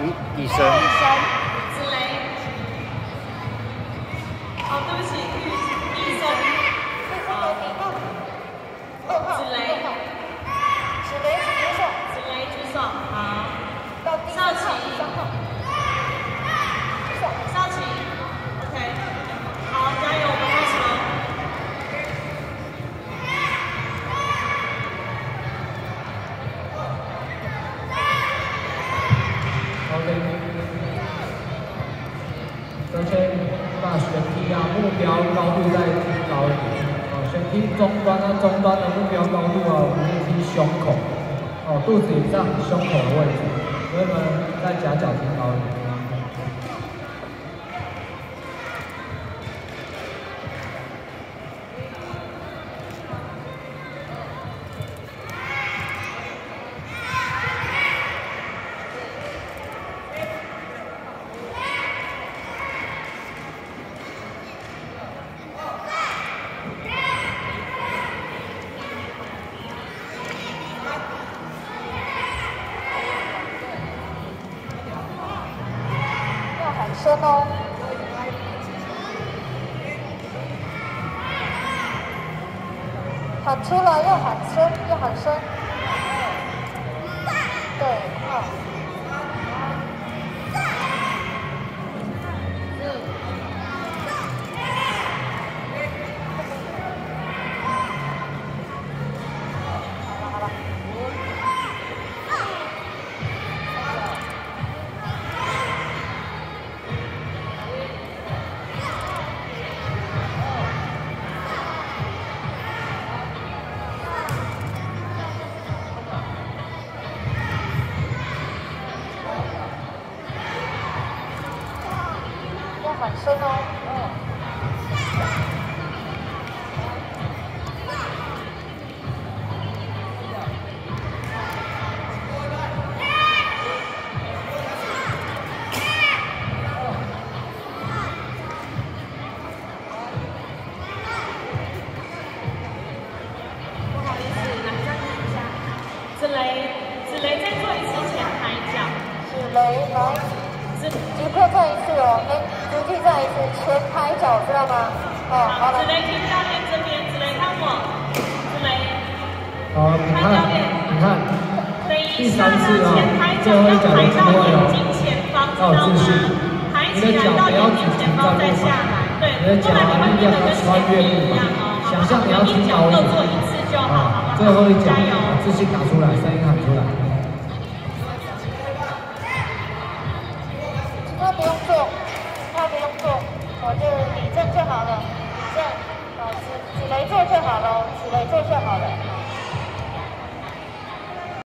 医生。 子雷。哦，对不起，医生。子雷。举手。好。少奇。OK。好，加油，我们开始喽。 OK。首先把旋踢目标高度再提高一点。旋踢中端的目标高度我们踢胸口。肚子以上胸口的位置，所以呢，再夹脚提高一点。 深哦，喊出来要喊深，要喊深。对，很深哦， 不好意思，来暂停一下。子雷再做一次前抬脚。 子雷来，即刻再一次哦，直接再一次前抬脚，知道吗？好了。 子雷听教练这边，子雷看我，子雷。 好，你看，第三次前抬脚要抬到眼睛前方，知道吗？抬起来到眼睛前方再下来，对，不然你会变得跟前面一样哦。 想象你要听导演， 各做一次就好，好不好？ 最后一脚， 加油！ 自信打出来，声音喊出来。 他不用做，我就理正就好了，理正，子雷做就好了，子雷做就好了。